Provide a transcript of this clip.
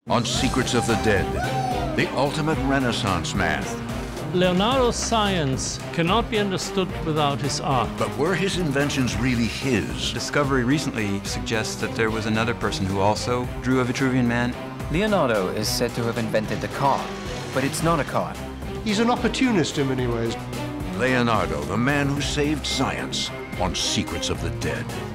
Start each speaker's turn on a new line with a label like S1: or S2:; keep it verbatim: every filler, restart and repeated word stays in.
S1: on Secrets of the Dead, the ultimate Renaissance man.
S2: Leonardo's science cannot be understood without his art.
S1: But were his inventions really his?
S3: Discovery recently suggests that there was another person who also drew a Vitruvian Man.
S4: Leonardo is said to have invented the car, but it's not a car.
S5: He's an opportunist in many ways.
S1: Leonardo, the man who saved science, on Secrets of the Dead.